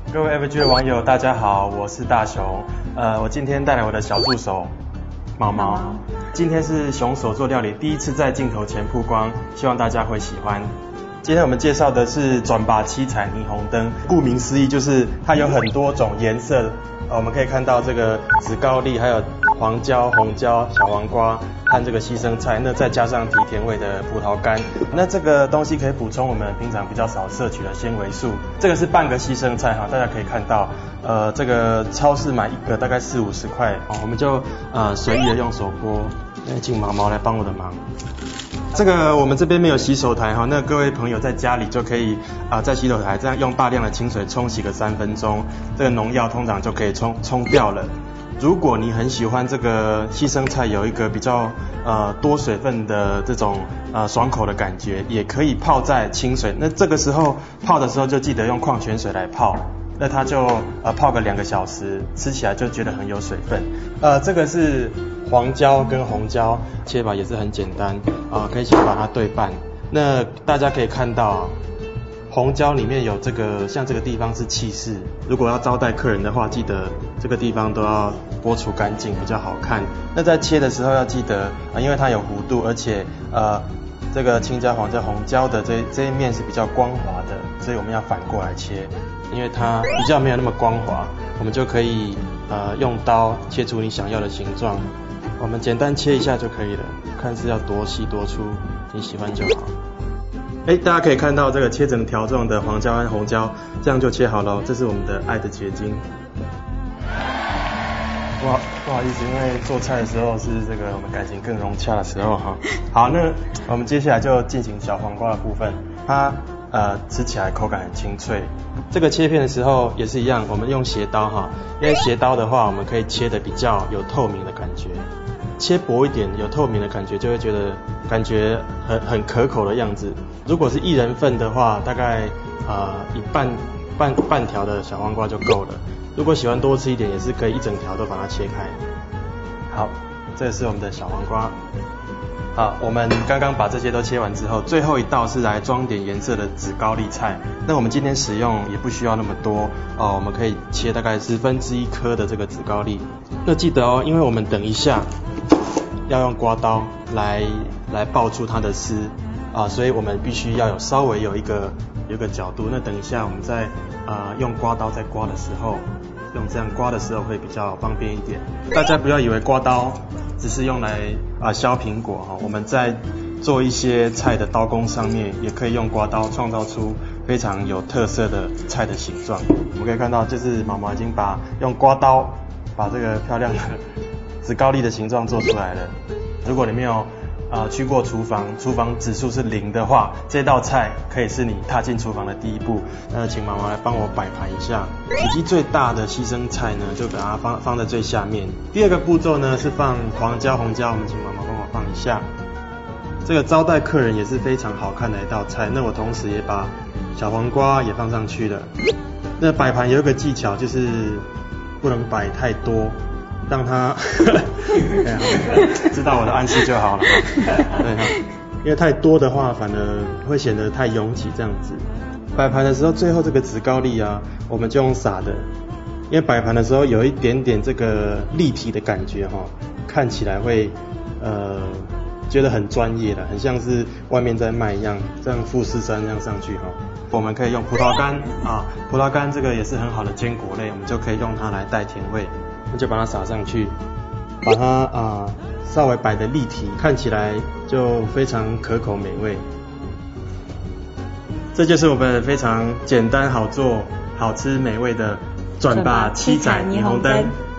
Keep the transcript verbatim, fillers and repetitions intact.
各位 F G 的网友，大家好，我是大雄。呃，我今天带来我的小助手毛毛。今天是熊手做料理第一次在镜头前曝光，希望大家会喜欢。今天我们介绍的是转把七彩霓虹灯，顾名思义就是它有很多种颜色。呃，我们可以看到这个紫高丽，还有黄椒、红椒、小黄瓜和这个西生菜，那再加上提甜味的葡萄干，那这个东西可以补充我们平常比较少摄取的纤维素。这个是半个西生菜哈，大家可以看到，呃，这个超市买一个大概四五十块，哦，我们就呃随意的用手剥，请毛毛来帮我的忙。这个我们这边没有洗手台哈，那各位朋友在家里就可以啊、呃，在洗手台这样用大量的清水冲洗个三分钟，这个农药通常就可以冲冲掉了。如果你很喜欢这个西生菜有一个比较呃多水分的这种呃爽口的感觉，也可以泡在清水。那这个时候泡的时候就记得用矿泉水来泡，那它就呃泡个两个小时，吃起来就觉得很有水分。呃，这个是黄椒跟红椒切法也是很简单啊、呃，可以先把它对半。那大家可以看到，红椒里面有这个，像这个地方是气室，如果要招待客人的话，记得这个地方都要剥除干净，比较好看。那在切的时候要记得，啊、呃，因为它有弧度，而且呃这个青椒、黄椒、红椒的这这一面是比较光滑的，所以我们要反过来切，因为它比较没有那么光滑，我们就可以呃用刀切出你想要的形状。我们简单切一下就可以了，看是要多细多粗，你喜欢就好。哎，大家可以看到这个切成条状的黄椒和红椒，这样就切好了。这是我们的爱的结晶。不好不好意思，因为做菜的时候是这个我们感情更融洽的时候哈。好，那我们接下来就进行小黄瓜的部分，它呃吃起来口感很清脆。这个切片的时候也是一样，我们用斜刀哈，因为斜刀的话我们可以切的比较有透明的感觉。切薄一点，有透明的感觉，就会觉得感觉很很可口的样子。如果是一人份的话，大概呃一半半半条的小黄瓜就够了。如果喜欢多吃一点，也是可以一整条都把它切开。好，这是我们的小黄瓜。好，我们刚刚把这些都切完之后，最后一道是来装点颜色的紫高丽菜。那我们今天使用也不需要那么多哦，我们可以切大概十分之一颗的这个紫高丽。那记得哦，因为我们等一下要用刮刀来来爆出它的丝啊，所以我们必须要有稍微有一个有一个角度。那等一下我们在啊用刮刀在刮的时候，用这样刮的时候会比较方便一点。大家不要以为刮刀只是用来啊削苹果哈，我们在做一些菜的刀工上面也可以用刮刀创造出非常有特色的菜的形状。我们可以看到，就是毛毛已经把用刮刀把这个漂亮的紫高丽的形状做出来了。如果你没有呃去过厨房，厨房指数是零的话，这道菜可以是你踏进厨房的第一步。那请妈妈来帮我摆盘一下。体积最大的西生菜呢，就把它放放在最下面。第二个步骤呢是放黄椒、红椒，我们请妈妈帮我放一下。这个招待客人也是非常好看的一道菜。那我同时也把小黄瓜也放上去了。那摆盘有一个技巧，就是不能摆太多。让他知道我的暗示就好了。对，因为太多的话反而会显得太拥挤这样子。摆盘的时候，最后这个紫高丽啊，我们就用撒的，因为摆盘的时候有一点点这个立体的感觉哈，看起来会呃觉得很专业的，很像是外面在卖一样，这样富士山这样上去哈。我们可以用葡萄干啊，葡萄干这个也是很好的坚果类，我们就可以用它来带甜味。那就把它撒上去，把它啊、呃、稍微摆的立体，看起来就非常可口美味。这就是我们非常简单好做、好吃美味的转把七彩霓虹灯。